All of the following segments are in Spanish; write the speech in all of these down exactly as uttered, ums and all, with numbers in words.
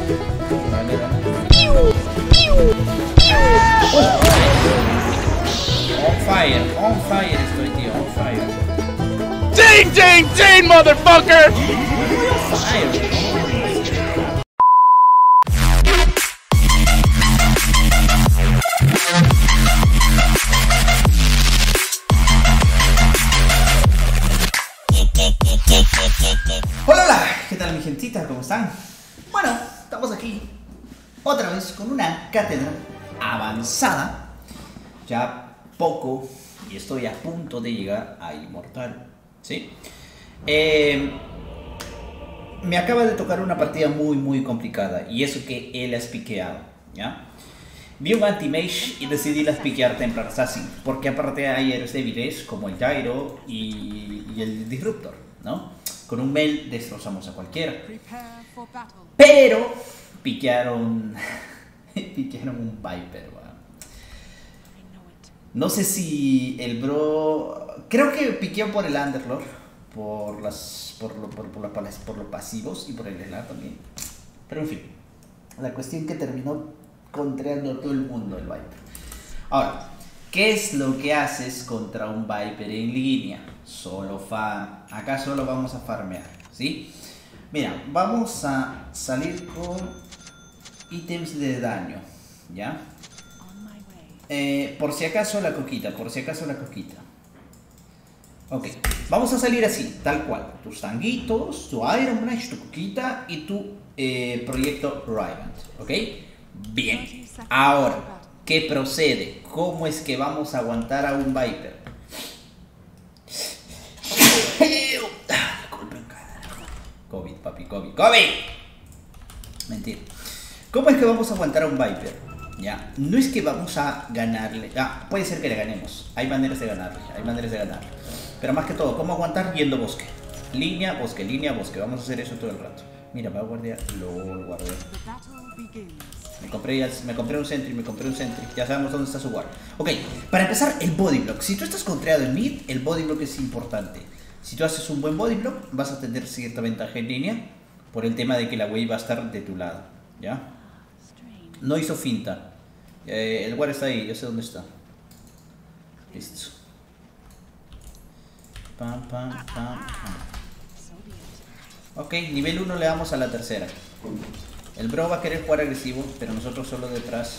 Dale, dale. On fire, on fire estoy, tío, on fire. Ding, ding, ding, motherfucker! Fire. Hola, hola, ¿qué tal mi gentita? ¿Cómo están? Bueno, estamos aquí otra vez con una cátedra avanzada. Ya poco y estoy a punto de llegar a Inmortal, ¿sí? Eh, me acaba de tocar una partida muy muy complicada y eso que él has piqueado, ¿ya? Vi un anti-mage y decidí las piquear Templar Assassin, porque aparte hay héroes débiles como el Gyro y, y el Disruptor, ¿no? Con un Mel destrozamos a cualquiera. Pero piquearon, piquearon un Viper, ¿va? No sé si el bro... Creo que piqueó por el Underlord, por las por, lo, por, por, la, por los pasivos y por el Slar también. Pero en fin, la cuestión que terminó contrariando a todo el mundo el Viper. Ahora, ¿qué es lo que haces contra un Viper en línea? Solo farm. Acá solo vamos a farmear, ¿sí? Mira, vamos a salir con ítems de daño, ¿ya? Eh, por si acaso la coquita, por si acaso la coquita. Ok, vamos a salir así, tal cual. Tus tanguitos, tu Iron Blast, tu coquita y tu eh, proyecto Rivant, ¿ok? Bien, ahora, ¿qué procede? ¿Cómo es que vamos a aguantar a un Viper? COVID, papi, COVID, COVID. Mentira. ¿Cómo es que vamos a aguantar a un Viper? Ya, no es que vamos a ganarle. Ah, puede ser que le ganemos. Hay maneras de ganarle, hay maneras de ganarle. Pero más que todo, ¿cómo aguantar? Yendo bosque. Línea, bosque, línea, bosque. Vamos a hacer eso todo el rato. Mira, me voy a guardar. Lo guardé. Me compré, ya, me compré un sentry, me compré un sentry. Ya sabemos dónde está su guard. Ok, para empezar, el body block. Si tú estás contrariado en mid, el body block es importante. Si tú haces un buen body block, vas a tener cierta ventaja en línea. Por el tema de que la wave va a estar de tu lado. ¿Ya? No hizo finta. Eh, el guard está ahí, yo sé dónde está. Listo. Pam, pam, pam, pam. Ok, nivel uno le damos a la tercera. El bro va a querer jugar agresivo, pero nosotros solo detrás.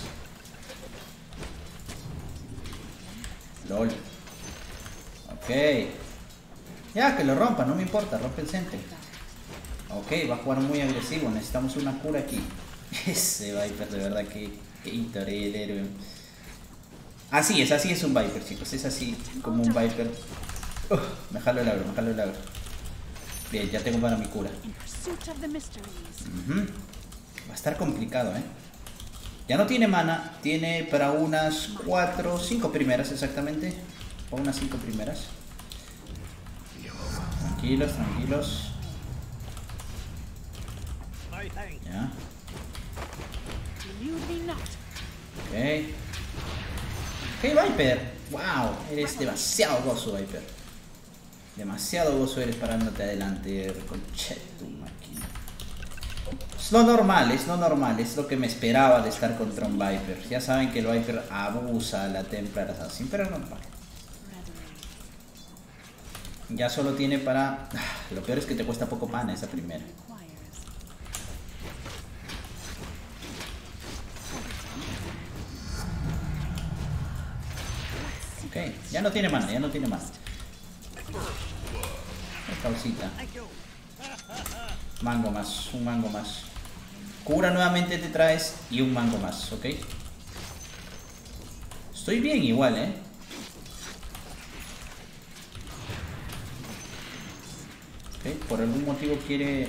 LOL. Ok. Ya, que lo rompa, no me importa, rompe el centro. Ok, va a jugar muy agresivo, necesitamos una cura aquí. Ese Viper, de verdad que, que el héroe. Así es, así es un Viper, chicos, es así como un Viper. Uh, me jalo el agro, me jalo el agro. Bien, ya tengo para mi cura. Uh-huh. Va a estar complicado, ¿eh? Ya no tiene mana, tiene para unas cuatro, cinco primeras exactamente. O unas cinco primeras. Tranquilos, tranquilos. Ya. Ok. Ok, Viper. Wow, eres demasiado gozo, Viper. Demasiado gozo eres parándote adelante, conchetum aquí. Es lo normal, es lo normal, es lo que me esperaba de estar contra un Viper. Ya saben que el Viper abusa a la Templar Assassin, pero es normal. Ya solo tiene para... Lo peor es que te cuesta poco mana esa primera. Ok, ya no tiene mana, ya no tiene mana. Pausita. Mango más, un mango más. Cura nuevamente te traes y un mango más, ¿ok? Estoy bien igual, ¿eh? Ok, por algún motivo quiere...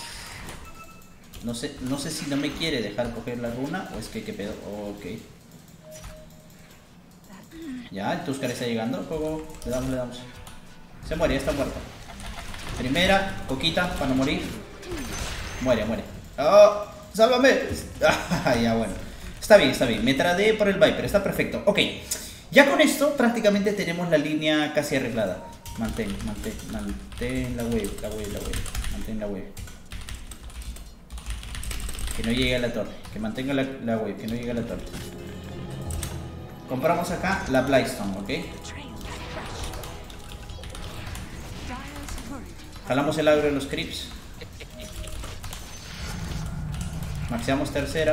No sé, no sé si no me quiere dejar coger la runa o es que qué pedo. Oh, ok. Ya, el Tuskar está llegando. Go, go. Le damos, le damos. Se muere, ya está muerto. Primera, coquita, para no morir. Muere, muere. ¡Oh! ¡Sálvame! Ah, ya, bueno. Está bien, está bien. Me tradeé por el Viper, está perfecto. Ok. Ya con esto prácticamente tenemos la línea casi arreglada. Mantén, mantén, mantén la wave, la wave, la wave. Mantén la wave. Que no llegue a la torre. Que mantenga la, la wave, que no llegue a la torre. Compramos acá la Blightstone, ¿ok? Jalamos el agro de los creeps. Maxeamos tercera.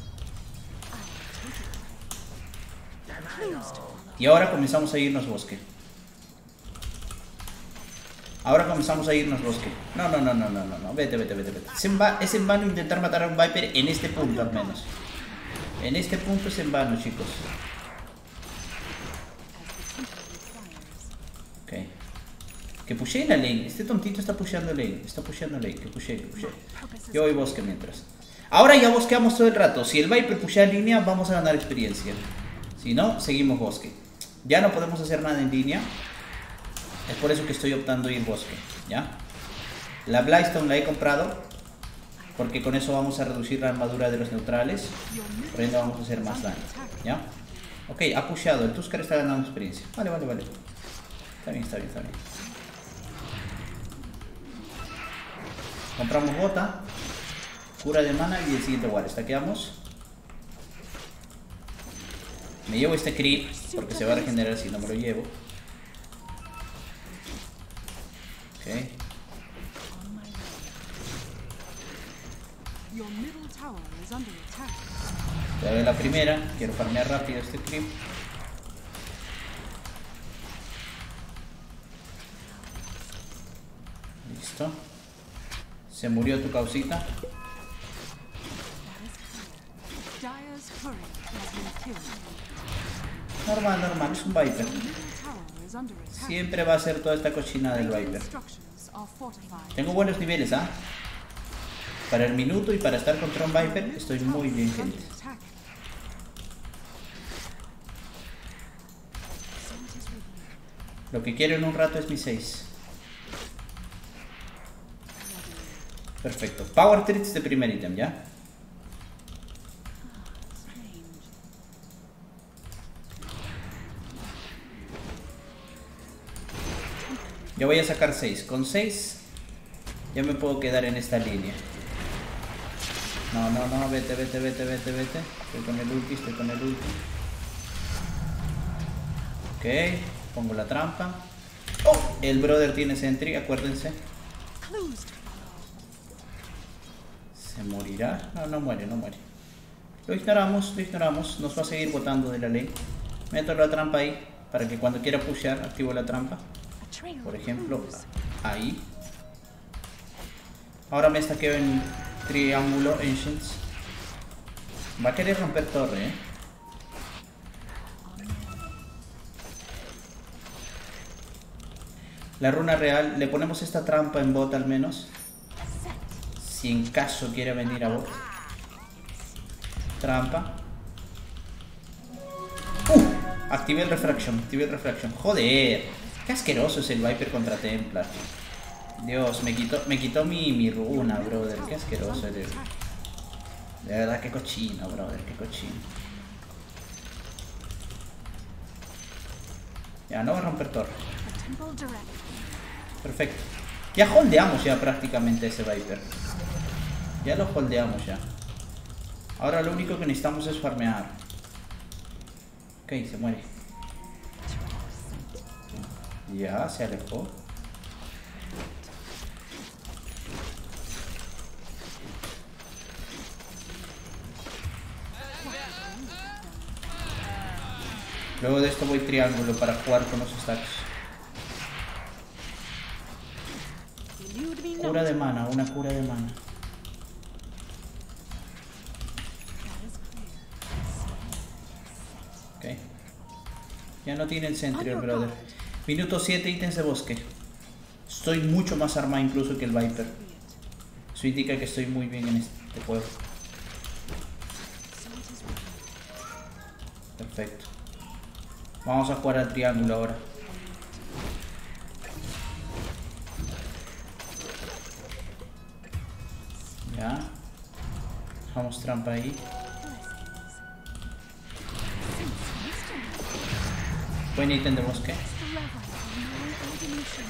Y ahora comenzamos a irnos bosque. Ahora comenzamos a irnos bosque. No, no, no, no, no, no, no. Vete, vete, vete, vete. Es en, va es en vano intentar matar a un Viper en este punto al menos. En este punto es en vano, chicos. Ok. Que pushee la lane. Este tontito está pusheando lane. Está pusheando lane. Que pushee, que pushee. Yo voy bosque mientras. Ahora ya bosqueamos todo el rato. Si el Viper pushea en línea, vamos a ganar experiencia. Si no, seguimos bosque. Ya no podemos hacer nada en línea. Es por eso que estoy optando ir bosque. ¿Ya? La Blightstone la he comprado. Porque con eso vamos a reducir la armadura de los neutrales. Por ende vamos a hacer más daño. ¿Ya? Ok, ha pusheado. El Tuskar está ganando experiencia. Vale, vale, vale. Está bien, está bien, está bien. Compramos bota. Cura de mana y el siguiente ward. Estaqueamos. Me llevo este creep porque se va a regenerar si no me lo llevo. Ok. Ya veo la primera. Quiero farmear rápido este creep. Listo. Se murió tu causita. Normal, normal, es un Viper. Siempre va a ser toda esta cochina del Viper. Tengo buenos niveles, ¿ah? ¿eh? Para el minuto y para estar contra un Viper estoy muy bien, gente. Lo que quiero en un rato es mi seis. Perfecto. Power Treats de primer ítem, ¿ya? Yo voy a sacar seis. Con seis ya me puedo quedar en esta línea. No, no, no. Vete, vete, vete, vete, vete. Estoy con el ulti, estoy con el ulti. Ok. Pongo la trampa. Oh, el brother tiene sentry, acuérdense. ¿Se morirá? No, no muere, no muere. Lo ignoramos, lo ignoramos. Nos va a seguir botando de la ley. Meto la trampa ahí para que cuando quiera pushear activo la trampa. Por ejemplo, ahí. Ahora me estaqueo en triángulo Ancients. Va a querer romper torre, eh. La runa real, le ponemos esta trampa en bot al menos. Si en caso quiera venir a bot. Trampa. Uh, activé el refraction, activé el refraction. Joder. Qué asqueroso es el Viper contra Templar. Dios, me quitó, me quitó mi, mi runa, brother. Qué asqueroso eres. De verdad, qué cochino, brother. Qué cochino. Ya, no va a romper torre. Perfecto. Ya holdeamos ya prácticamente ese Viper. Ya lo holdeamos ya. Ahora lo único que necesitamos es farmear. Ok, se muere. Ya, se alejó. Luego de esto voy triángulo para jugar con los stacks. Cura de mana, una cura de mana. Ok. Ya no tiene el sentry el brother. Minuto siete, ítems de bosque. Estoy mucho más armado incluso que el Viper. Eso indica que estoy muy bien en este juego. Perfecto. Vamos a jugar al triángulo ahora. Ya. Dejamos trampa ahí. Buen ítem de bosque.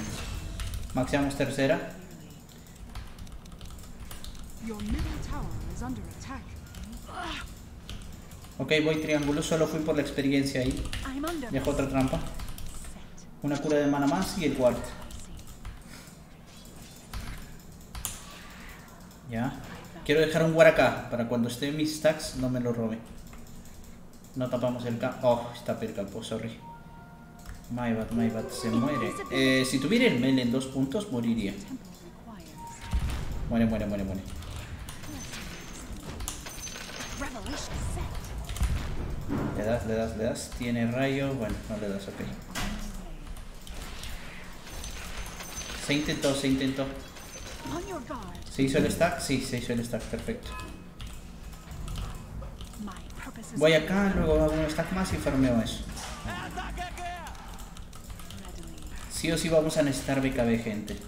Maxeamos tercera. Ok, voy triángulo, solo fui por la experiencia ahí. Dejo otra trampa. Una cura de mana más y el cuarto. Ya. Quiero dejar un war acá para cuando esté en mis stacks no me lo robe. No tapamos el campo. Oh, está el campo, sorry. My bad, my bad, se muere. Eh, si tuviera el melee en dos puntos, moriría. Muere, muere, muere, muere. Le das, le das, le das. Tiene rayo. Bueno, no le das, ok. Se intentó, se intentó. ¿Se hizo el stack? Sí, se hizo el stack, perfecto. Voy acá, luego hago un stack más y farmeo eso. Sí o sí vamos a necesitar B K B, gente.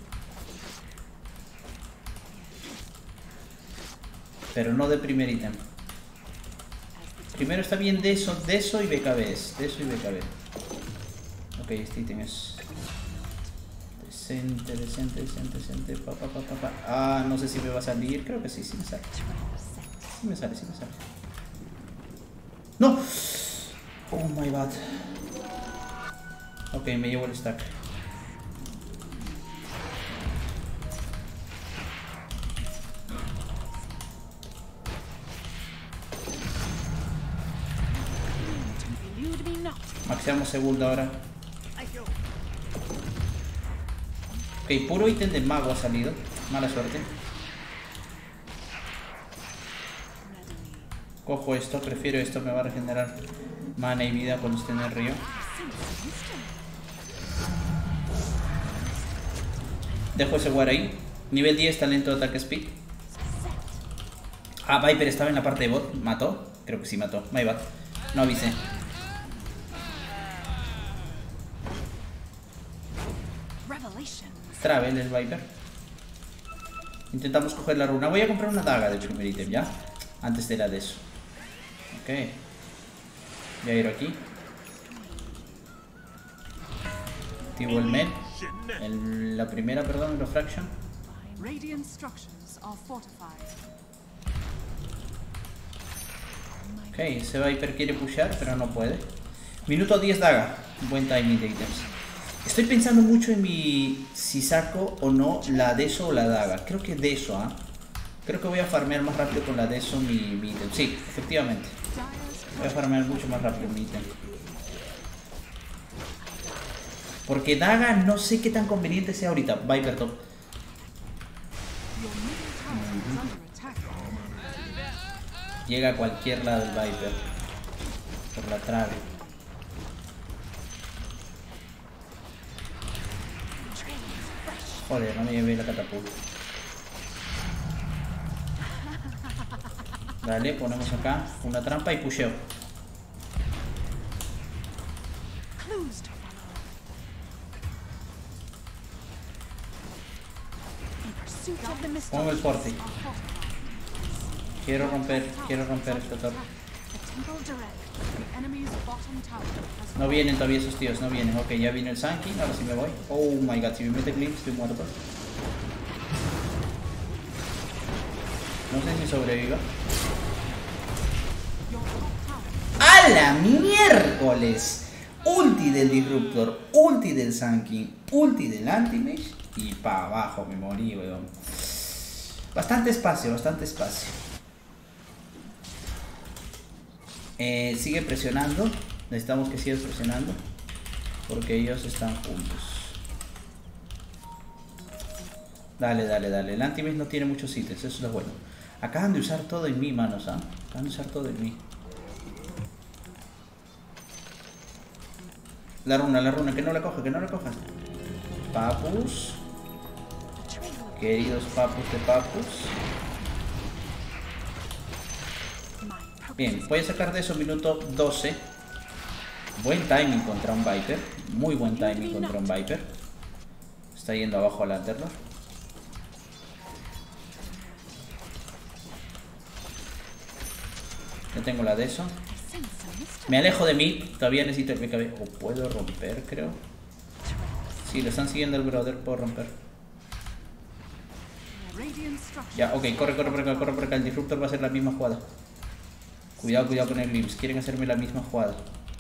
Pero no de primer ítem. Primero está bien de eso, de eso y B K Bs. De eso y B K B. Ok, este ítem es... Decente, decente, decente, decente. Pa, pa, pa, pa, pa. Ah, no sé si me va a salir. Creo que sí, sí me sale. Sí me sale, sí me sale. ¡No! Oh my god. Ok, me llevo el stack. Maxeamos segundo ahora. Ok, puro ítem de mago ha salido. Mala suerte. Cojo esto, prefiero esto, me va a regenerar mana y vida cuando esté en el río. Dejo ese war ahí. Nivel diez, talento de ataque speed. Ah, Viper estaba en la parte de bot. ¿Mató? Creo que sí mató. My bad. No avisé. Travel el Viper. Intentamos coger la runa. Voy a comprar una daga de primer ítem, ¿ya? Antes de la de eso. Ok. Voy a ir aquí. Activo el med. El, la primera, perdón, el refraction. Ok, ese Viper quiere pushear, pero no puede. Minuto diez daga. Buen timing de ítems. Estoy pensando mucho en mi... si saco o no la Deso o la daga. Creo que Deso, ¿ah? ¿eh? Creo que voy a farmear más rápido con la Deso mi, mi ítem. Sí, efectivamente. Voy a farmear mucho más rápido mi ítem. Porque daga no sé qué tan conveniente sea ahorita. Viper top. Uh-huh. Llega a cualquier lado el Viper. Por la trave. Joder, no me llevé la catapulta. Dale, ponemos acá una trampa y pusheo. Pongo el forte. Quiero romper, quiero romper esta torre. No vienen todavía esos tíos, no vienen. Ok, ya vino el Sankey, ahora sí me voy. Oh my god, si me mete Glimpse estoy muerto. No sé si sobreviva. ¡A la miércoles! Ulti del Disruptor, ulti del Sankey, ulti del Anti-Mage y para abajo me morí, weón. Bastante espacio, bastante espacio. Eh, sigue presionando. Necesitamos que sigas presionando porque ellos están juntos. Dale, dale, dale. El Anti-Mage no tiene muchos ítems, eso es lo bueno. Acaban de usar todo en mí, manos, ¿ah? ¿eh? Acaban de usar todo en mí. La runa, la runa, que no la coja, que no la cojas. Papus. Queridos papus de papus. Bien, voy a sacar de eso minuto doce. Buen timing contra un Viper. Muy buen timing contra un Viper. Está yendo abajo al Lanterlord. Ya tengo la de eso. Me alejo de mí. Todavía necesito el B K B. O puedo romper, creo. Sí, lo están siguiendo el brother. Puedo romper. Ya, ok, corre, corre por acá, corre por acá. El disruptor va a hacer la misma jugada. Cuidado, cuidado con el Glimpse. Quieren hacerme la misma jugada.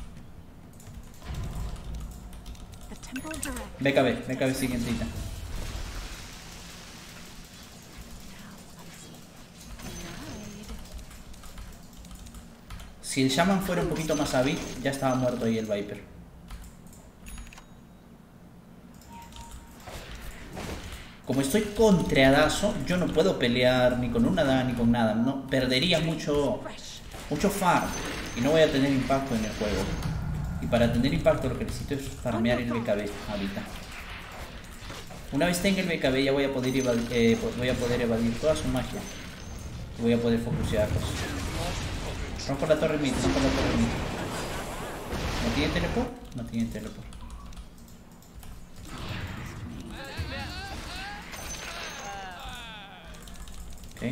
B K B, B K B siguientita. Si el Shaman fuera un poquito más hábil, ya estaba muerto ahí el Viper. Como estoy contradazo, yo no puedo pelear ni con una hada ni con nada. No, perdería mucho, mucho farm y no voy a tener impacto en el juego. Y para tener impacto lo que necesito es farmear el B K B ahorita. Una vez tenga el B K B ya voy a poder evadir, eh, voy a poder evadir toda su magia. Y voy a poder focusearlos. Rompo la torre mid, rompo la torre mid. ¿No tiene teleport? No tiene teleport. Ok.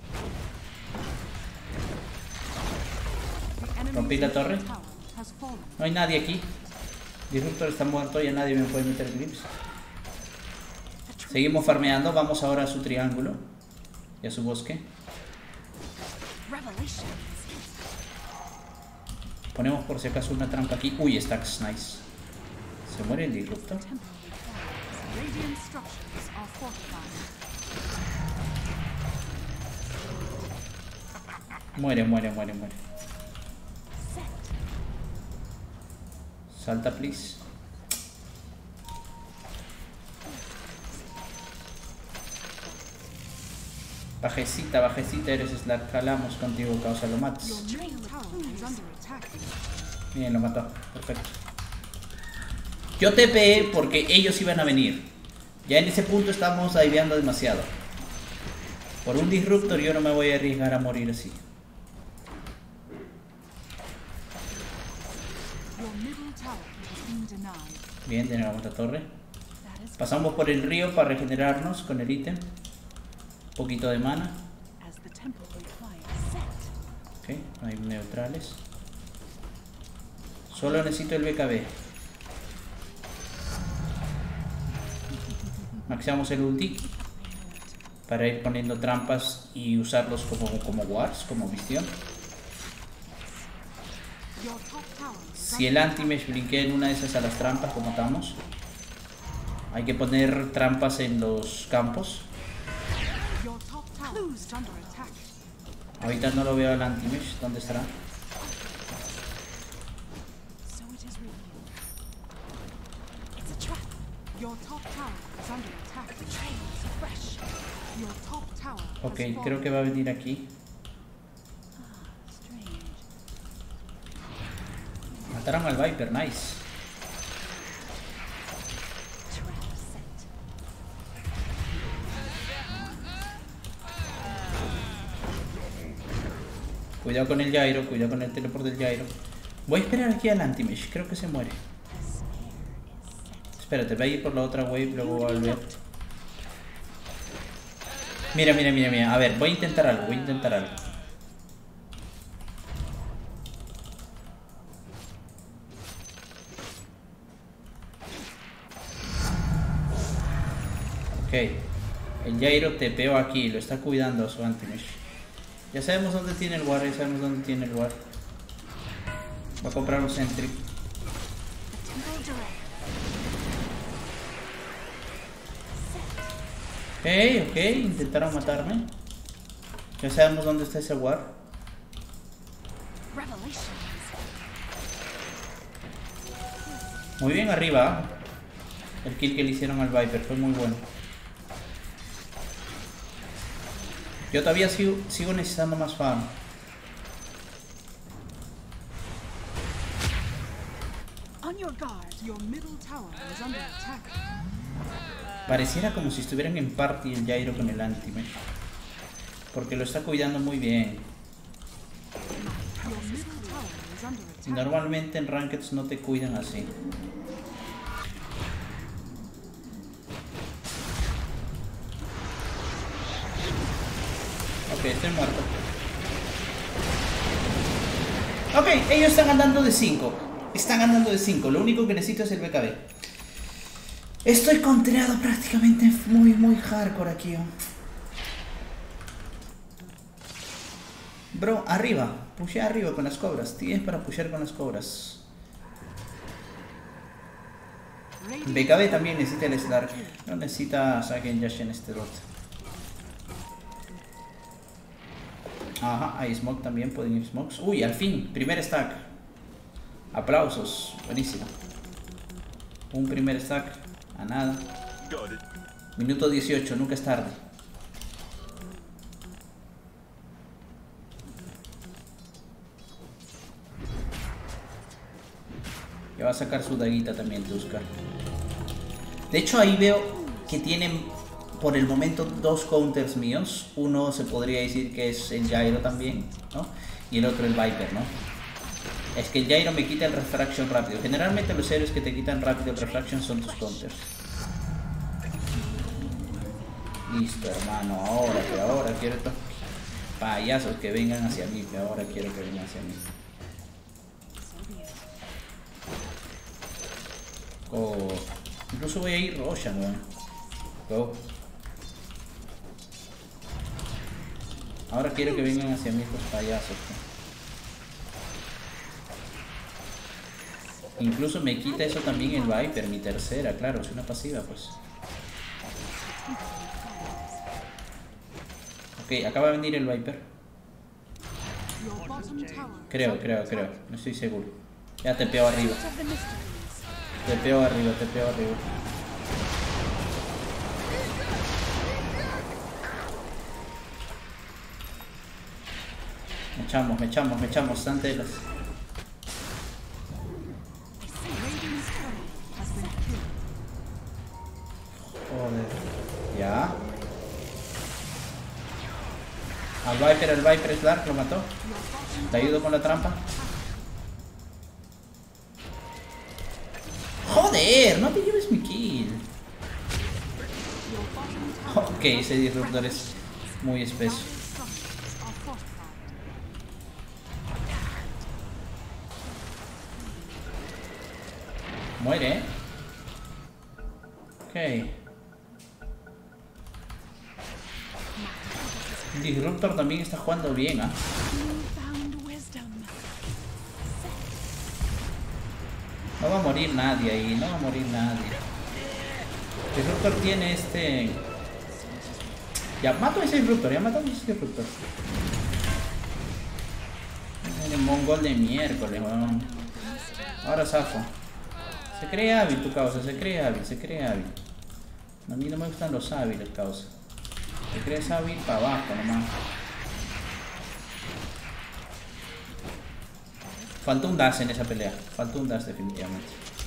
Rompí la torre. No hay nadie aquí. Disruptor está muerto, ya nadie me puede meter grips. Seguimos farmeando, vamos ahora a su triángulo y a su bosque. Ponemos por si acaso una trampa aquí. Uy, stacks, nice. ¿Se muere el Disruptor? Muere, muere, muere, muere. Salta, please. Bajecita, bajecita, eres Slack. Jalamos contigo, causa, lo matas. Bien, lo mató. Perfecto. Yo T P porque ellos iban a venir. Ya en ese punto estamos diveando demasiado. Por un Disruptor yo no me voy a arriesgar a morir así. Bien, tenemos la torre. Pasamos por el río para regenerarnos con el ítem. Un poquito de mana. Ok, no hay neutrales. Solo necesito el B K B. Maximamos el ulti para ir poniendo trampas y usarlos como, como wards, como visión. Si el anti-mesh brinquea en una de esas a las trampas, lo matamos. Hay que poner trampas en los campos. Ahorita no lo veo al anti-mesh. ¿Dónde estará? Ok, creo que va a venir aquí. Mataron al Viper, nice. Cuidado con el gyro, cuidado con el teleport del gyro. Voy a esperar aquí al anti-mesh, creo que se muere. Espérate, voy a ir por la otra wave, luego voy a volver. Mira, mira, mira, mira. A ver, voy a intentar algo, voy a intentar algo. Ok. El gyro tepeó aquí, lo está cuidando a su anti-mesh. Ya sabemos dónde tiene el war, ya sabemos dónde tiene el war. Va a comprar un sentry. Ok, ok, intentaron matarme. Ya sabemos dónde está ese war. Muy bien arriba. El kill que le hicieron al Viper fue muy bueno. Yo todavía sigo, sigo necesitando más farm. Pareciera como si estuvieran en party el gyro con el anti-mesh, porque lo está cuidando muy bien. Y normalmente en Rankeds no te cuidan así. Ok, estoy muerto. Ok, ellos están andando de cinco. Están andando de cinco. Lo único que necesito es el B K B. Estoy contreado prácticamente muy, muy hardcore aquí. Bro, arriba. Pushea arriba con las cobras. Tienes para pushear con las cobras. B K B también necesita el Slark. No necesita Saken Yash en este dot. Ajá, hay smoke también. Pueden ir smokes. Uy, al fin. Primer stack. Aplausos. Buenísimo. Un primer stack. A nada. Minuto dieciocho. Nunca es tarde. Ya va a sacar su daguita también, Tuskar. De hecho, ahí veo que tienen por el momento dos counters míos. Uno se podría decir que es el Gyro también, ¿no? Y el otro el Viper, ¿no? Es que el Gyro me quita el refraction rápido. Generalmente los héroes que te quitan rápido el refraction son tus counters. Listo, hermano. Ahora, que ahora quiero estos payasos que vengan hacia mí. Que ahora quiero que vengan hacia mí. Oh, incluso voy a ir Roshan, weón. Go. Ahora quiero que vengan hacia mí estos payasos. ¿No? Incluso me quita eso también el Viper, mi tercera, claro, es una pasiva, pues. Ok, acaba de venir el Viper. Creo, creo, creo. No estoy seguro. Ya te pego arriba. Te pego arriba, te pego arriba. Me echamos, me echamos, me echamos. Están telas. Joder. Ya. Al Viper, el Viper es Dark, lo mató. Te ayudo con la trampa. Joder, no te lleves mi kill. Ok, ese disruptor es muy espeso. Muere, ¿eh? Ok. Disruptor también está jugando bien, ¿ah? No va a morir nadie ahí, no va a morir nadie. Disruptor tiene este... Ya mato a ese Disruptor, ya mato a ese Disruptor. El mongol de miércoles, weón. Ahora zafo. Se cree hábil tu causa, se cree hábil, se cree hábil. A mí no me gustan los hábiles, causa. Se cree hábil para abajo nomás. Faltó un dash en esa pelea. Faltó un dash definitivamente.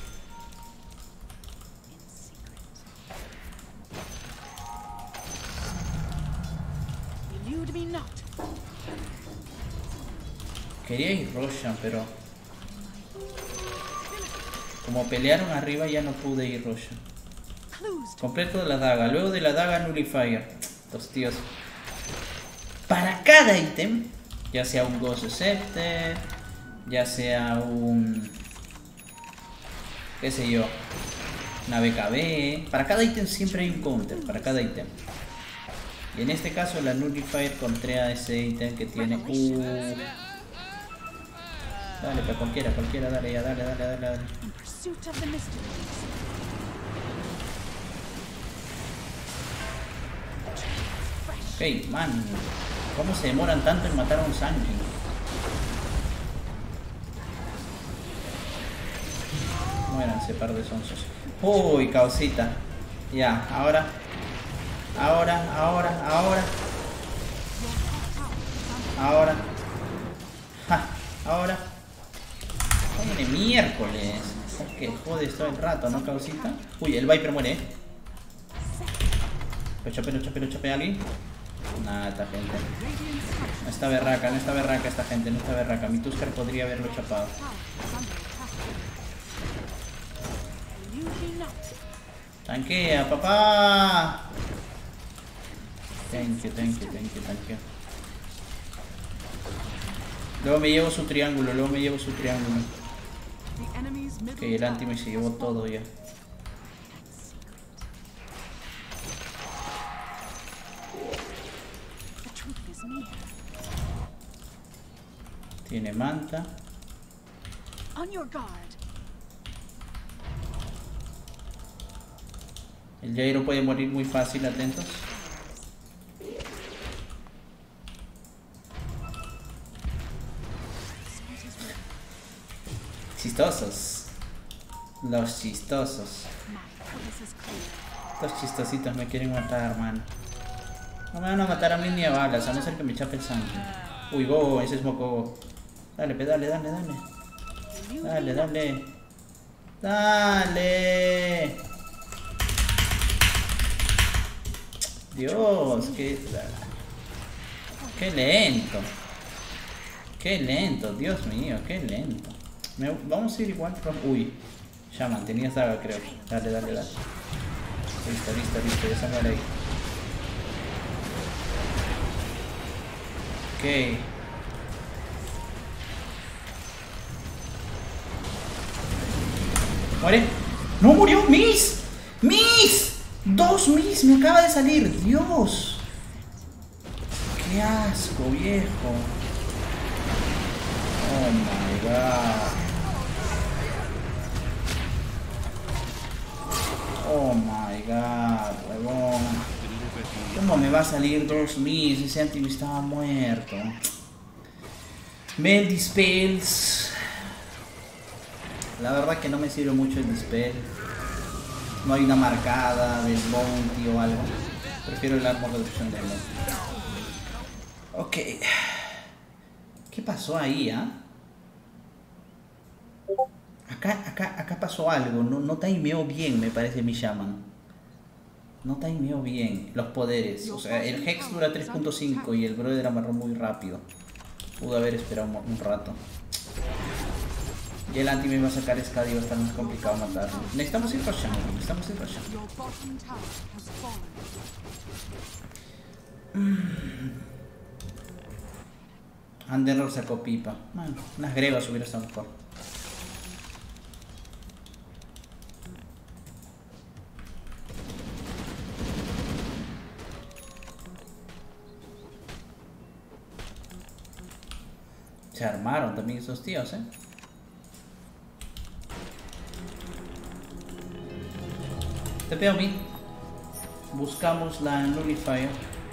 Quería ir Roshan, pero como pelearon arriba ya no pude ir Roshan. Completo de la daga. Luego de la daga Nullifier. Estos tíos. Para cada ítem, ya sea un Ghost Scepter, ya sea un... qué sé yo, una B K B. Para cada ítem siempre hay un counter. Para cada ítem. Y en este caso la Nullifier contrea ese ítem que tiene... Uh... Dale, para cualquiera, cualquiera, dale, ya, dale, dale, dale, dale. Ok, man. ¿Cómo se demoran tanto en matar a un Sanji? Muéranse, par de sonsos. Uy, causita. Ya, ahora. Ahora, ahora, ahora. Ahora. Ja, ahora. Oye, miércoles. Que jodes todo el rato, ¿no, causita? Uy, el Viper muere, ¿eh? Lo chapé, lo chapé, lo chapé a alguien. Nada, esta gente. No está berraca, no está berraca esta gente, no está berraca. Mi Tuskar podría haberlo chapado. Tanquea, papá. Thank you, thank you, thank you, thank you. Luego me llevo su triángulo, luego me llevo su triángulo. Ok, el anti-me se llevó todo ya. Tiene manta. On your guard. El Jairo puede morir muy fácil, atentos. Chistosos. Los chistosos. Estos chistositos me quieren matar, man. No me van a matar a mí ni a balas, a no ser que me chape el sangre. Uy, go, ese es moco. Dale, pe, dale, dale, dale. Dale, dale. Dale. Dios, qué... Qué lento. Qué lento, Dios mío, qué lento. Me... Vamos a ir igual. Uy, Shaman, tenías daga, creo. Dale, dale, dale. Listo, listo, listo, ya se muere ahí. Ok. ¿Muere? ¡No murió! ¡Miss! ¡Miss! ¡Dos Miss! Me acaba de salir. ¡Dios! ¡Qué asco, viejo! Oh my god. Oh my god, huevón. ¿Cómo me va a salir dos Miss? Ese anti estaba muerto. Mel Dispels. La verdad que no me sirve mucho el Dispel. No hay una marcada del bounty o algo. Prefiero el armor de reducción de bounty. Ok. ¿Qué pasó ahí, ah? ¿eh? Acá, acá, acá pasó algo. No, no timeó bien, me parece, mi Shaman. No timeó bien los poderes. O sea, el Hex dura tres punto cinco y el Brother amarró muy rápido. Pudo haber esperado un, un rato. Y el anti me va a sacar escada y va a estar más complicado matarlo. Necesitamos ir rushando, necesitamos ir rushando. Underlord sacó pipa. Bueno, unas grebas hubiera estado mejor. Se armaron también esos tíos, eh. Te veo a mí. Buscamos la Nullifier.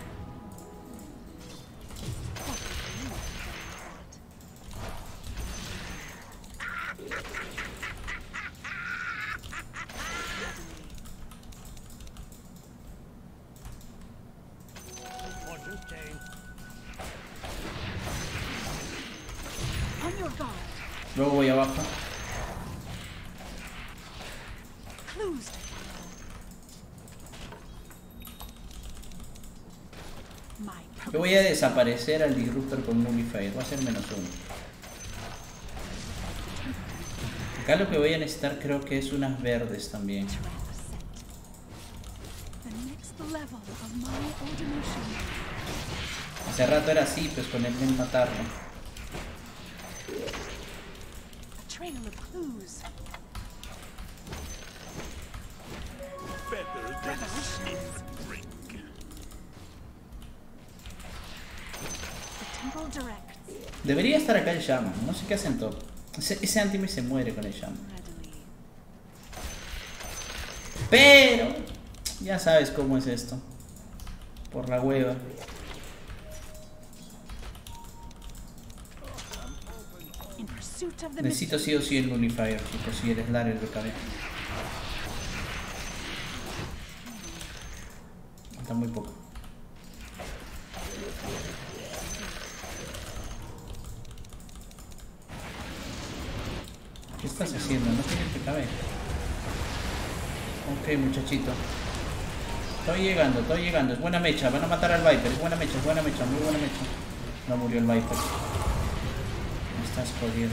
Luego voy abajo. Yo voy a desaparecer al Disruptor con Nullifier. Va a ser menos uno. Acá lo que voy a necesitar creo que es unas verdes también. Hace rato era así, pues con el de matarlo. Debería estar acá el Shaman, no sé qué hacen top. Ese, ese anti se muere con el Shaman. Pero ya sabes cómo es esto. Por la hueva. Necesito sí o sí el Nullifier, chicos, si eres Slayer de cabeza. Falta muy poco. ¿Qué estás haciendo? No tienes que caber. Ok, muchachito. Estoy llegando, estoy llegando. Es buena mecha. Van a matar al Viper. Es buena mecha, es buena mecha, muy buena mecha. No murió el Viper. Me estás jodiendo.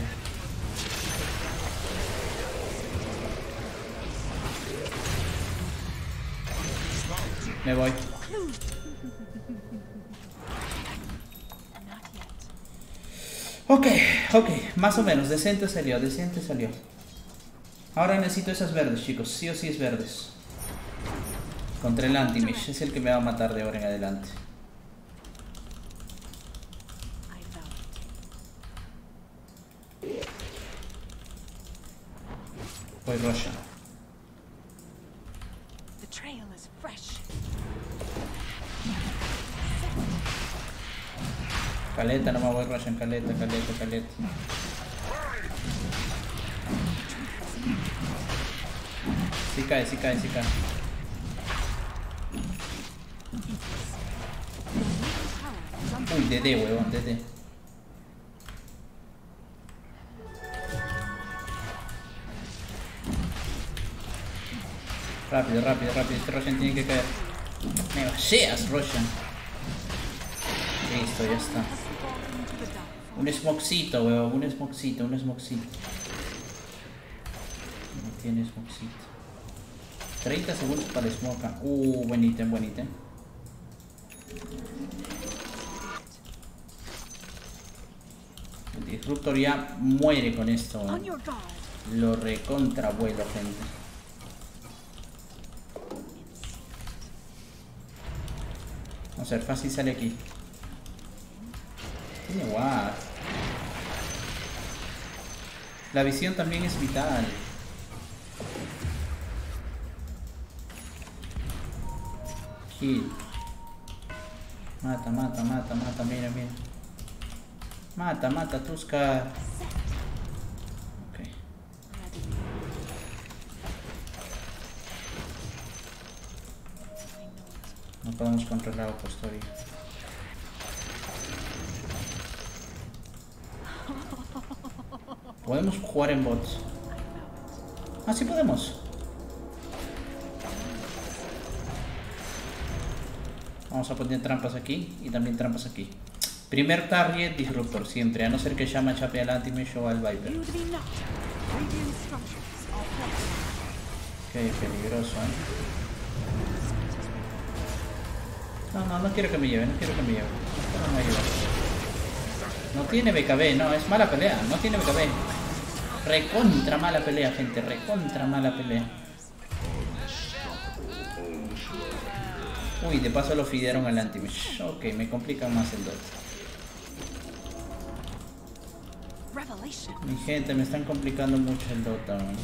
Me voy. Ok, ok, más o menos, decente salió, decente salió. Ahora necesito esas verdes, chicos, sí o sí es verdes. Contra el Anti-Mish, es el que me va a matar de ahora en adelante. Voy Roshan. The trail is fresh. Caleta, no me voy Roshan, caleta, caleta, caleta. Sí cae, sí cae, sí cae. Uy, D D, huevón, D D. Rápido, rápido, rápido. Este Roshan tiene que caer. Me vacías, Roshan. Listo, ya está. Un smokecito, huevón, un smokecito, un smokecito. No tiene smokecito. treinta segundos para el smoke. Uh, buen ítem, buen ítem. El disruptor ya muere con esto. On your guard. Lo recontra vuelo, gente. Vamos a ver, fácil sale aquí. Tiene guard. La visión también es vital. Kill. Mata, mata, mata, mata, mira, mira. Mata, mata, Tuska. Ok. No podemos controlar la custodia. Podemos jugar en bots. Ah, sí podemos. Vamos a poner trampas aquí y también trampas aquí. Primer target, disruptor siempre, a no ser que llama chape al Anti-Mage o al Viper. You'd be not. Radiant structures are fortified. Qué peligroso, eh. No, no, no quiero que me lleve, no quiero que me lleve. No me ayuda. No tiene B K B, no, es mala pelea, no tiene B K B. Recontra mala pelea, gente, recontra mala pelea. Uy, de paso lo fidearon al Anti-Mage. Ok, me complica más el dot. Revelation. Mi gente, me están complicando mucho el Dota. ¿No?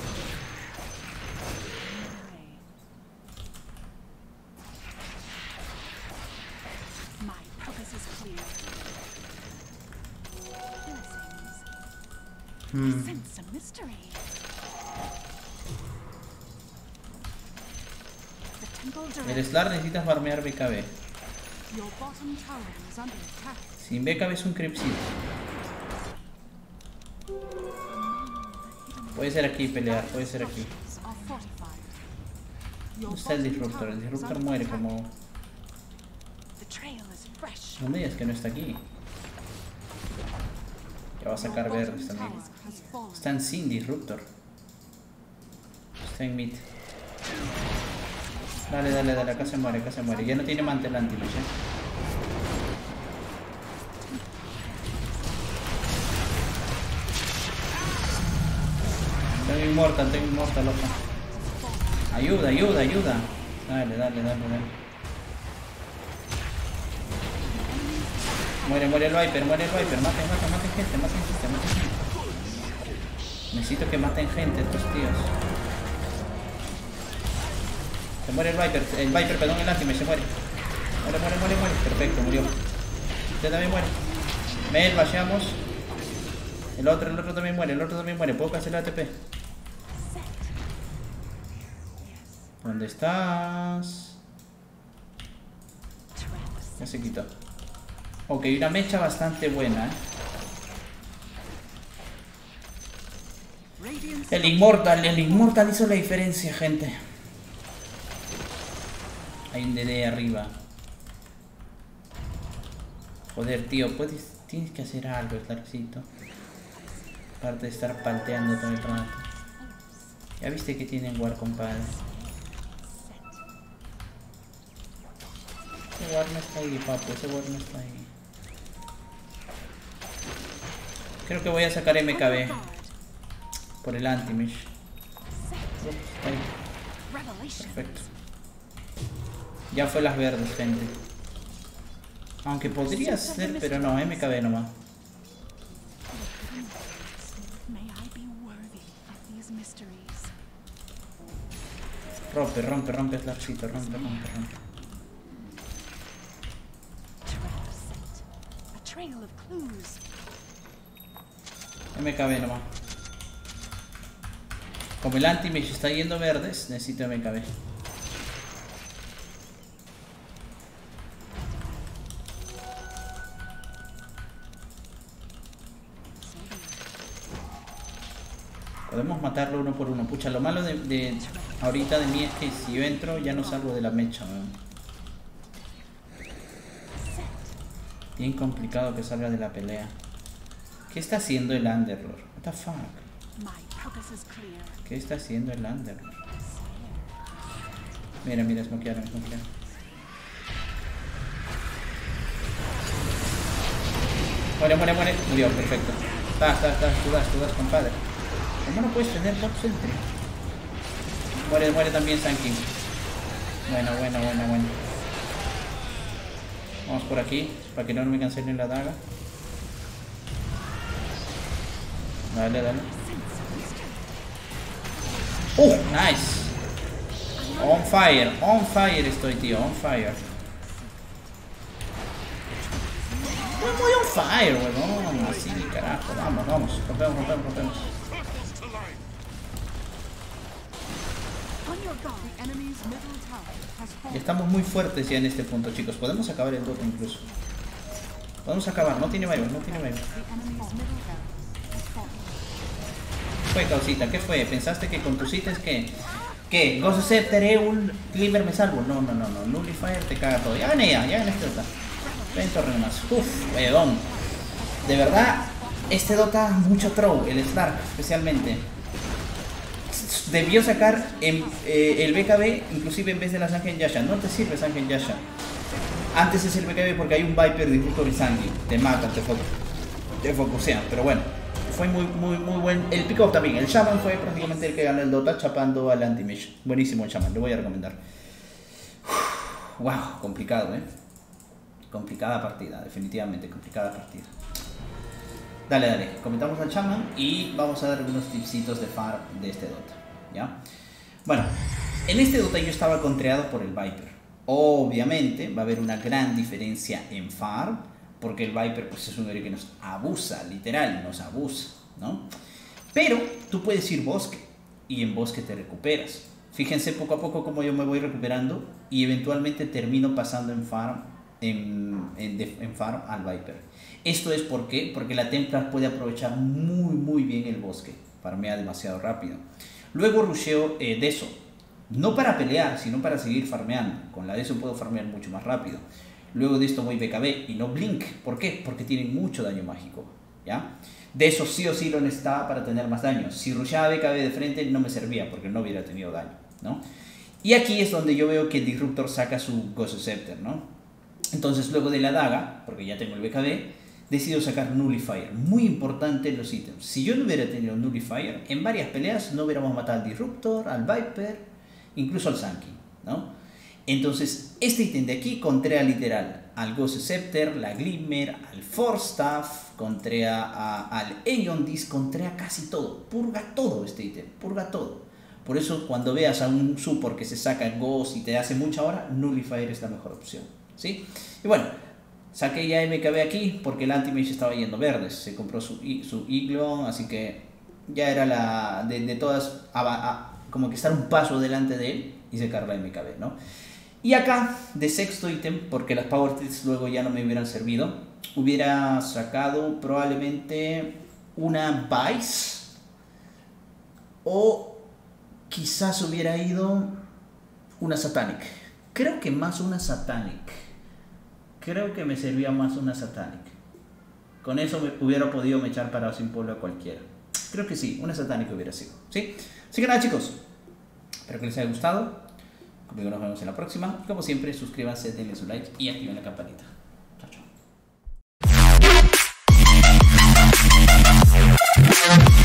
My purpose is clear. Blessings. Hmm. I sense a mystery. The temple El directs. Slar necesitas farmear B K B. Your bottom tower is under attack. Sin B K B es un creepcito. Puede ser aquí pelear, puede ser aquí. Are fortified. Your ¿Dónde está el bottom disruptor? tower El is disruptor under muere attack. como... The trail is fresh. No me digas que no está aquí. Ya va a sacar Your verdes bottom también. tower has fallen. Están sin disruptor. Está en mid. Dale, dale, dale, acá se muere, acá se muere. Ya no tiene mantel anti-Mage, ¿eh? Tengo inmortal, tengo inmortal, loco. Ayuda, ayuda, ayuda. Dale, dale, dale, dale. Muere, muere el Viper, muere el Viper. Maten, maten, maten gente, maten gente, maten gente. Necesito que maten gente estos tíos. Se muere el Viper, el Viper, perdón, el Anti-Mage se muere. Muere, muere, muere, muere. Perfecto, murió. Usted también muere. Mel, vaciamos. El otro, el otro también muere, el otro también muere. ¿Puedo cancelar A T P? ¿Dónde estás? Ya se quitó. Ok, una mecha bastante buena, ¿eh? Radiant El Immortal, el Immortal hizo la diferencia, gente. Hay un D D arriba. Joder, tío, puedes, tienes que hacer algo, Starcito. Aparte de estar palteando todo el rato. Ya viste que tienen War, compadre. Ese War no está ahí, papu, ese War no está ahí. Creo que voy a sacar M K B por el Anti-Mage. Uf, ahí. Revelation. Perfecto. Ya fue las verdes, gente. Aunque podría ser, pero no, M K B nomás. May I be worthy of the these mysteries. Rompe, rompe, rompe, Slarcito, rompe, rompe, rompe. Trail set. A trail of clues. M K B nomás. Como el anti-mage está yendo verdes, necesito M K B. Podemos matarlo uno por uno. Pucha, lo malo de, de ahorita de mí es que si yo entro ya no salgo de la mecha, ¿no? Bien complicado que salga de la pelea. ¿Qué está haciendo el Underlord? What the fuck? ¿Qué está haciendo el Underlord? Mira, mira, smokearon, smokearon. Muere, muere, muere. Murió, perfecto. Está, está, está, tú das, tú das, compadre. ¿Cómo no puedes tener top sentry? Muere, muere también Sankin. Bueno, bueno, bueno, bueno. Vamos por aquí, para que no me cancelen la daga. Dale, dale. ¡Uh! Nice. On fire, on fire estoy, tío, on fire. Estoy muy on fire, weón. Así, carajo. Vamos, vamos. Rompemos, rompemos, rompemos. Ya estamos muy fuertes ya en este punto, chicos. Podemos acabar el Dota incluso. Podemos acabar, no tiene Byron, no tiene Byron. ¿Qué fue, causita? ¿Qué fue? ¿Pensaste que con tus ítems que... ¿Qué? Ghost Scepter, Eul, Glimmer me salvo? No, no, no, no. Nullifier te caga todo. Ya gané ya, ya gané este Dota. veinte torres más. Uff, weón. De verdad, este Dota mucho throw, el Stark especialmente. Debió sacar en, eh, el B K B inclusive en vez de la Sangen Yasha. No te sirve Sangen Yasha. Antes es el B K B porque hay un Viper de Disruptor y Sangi. Te matan, te, fo te focusean. Pero bueno, fue muy, muy, muy buen. El pick-up también. El Shaman fue prácticamente el que ganó el Dota chapando al anti-mage. Buenísimo el Shaman, lo voy a recomendar. Uf, wow, complicado, eh. Complicada partida, definitivamente complicada partida. Dale, dale, comentamos al Shaman y vamos a dar algunos tipsitos de farm de este Dota, ¿ya? Bueno, en este Dota yo estaba contreado por el Viper. Obviamente va a haber una gran diferencia en farm, porque el Viper pues es un héroe que nos abusa, literal, nos abusa, ¿no? Pero tú puedes ir bosque y en bosque te recuperas. Fíjense poco a poco cómo yo me voy recuperando y eventualmente termino pasando en farm, en, en, en farm al Viper. Esto es ¿por qué? Porque la Templar puede aprovechar muy muy bien el bosque, farmea demasiado rápido. Luego rusheo eh, Deso, no para pelear, sino para seguir farmeando. Con la Deso puedo farmear mucho más rápido. Luego de esto voy B K B y no Blink. ¿Por qué? Porque tienen mucho daño mágico, ¿ya? Deso sí o sí lo necesitaba para tener más daño. Si rusheaba B K B de frente no me servía porque no hubiera tenido daño, ¿no? Y aquí es donde yo veo que el Disruptor saca su Ghost Scepter, ¿no? Entonces luego de la daga, porque ya tengo el B K B, decido sacar Nullifier. Muy importante en los ítems. Si yo no hubiera tenido Nullifier, en varias peleas no hubiéramos matado al Disruptor, al Viper, incluso al Sankin, ¿no? Entonces, este ítem de aquí contrea literal al Ghost Scepter, la Glimmer, al Force Staff, contrea a, al Aeon Disc, contrea casi todo. Purga todo este ítem, purga todo. Por eso cuando veas a un support que se saca el Ghost y te hace mucha hora, Nullifier es la mejor opción, ¿sí? Y bueno, saqué ya M K B aquí porque el anti-mage estaba yendo verdes. Se compró su, su Iglon, así que ya era la de, de todas, a, a, como que estar un paso delante de él y sacar la M K B, ¿no? Y acá, de sexto ítem, porque las Power Tricks luego ya no me hubieran servido, hubiera sacado probablemente una Vice o quizás hubiera ido una Satanic. Creo que más una Satanic. Creo que me servía más una Satanic. Con eso me hubiera podido me echar parado sin polvo a cualquiera. Creo que sí, una Satanic hubiera sido, ¿sí? Así que nada, chicos, espero que les haya gustado. Conmigo nos vemos en la próxima. Y como siempre, suscríbanse, denle su like y activen la campanita. Chao, chao.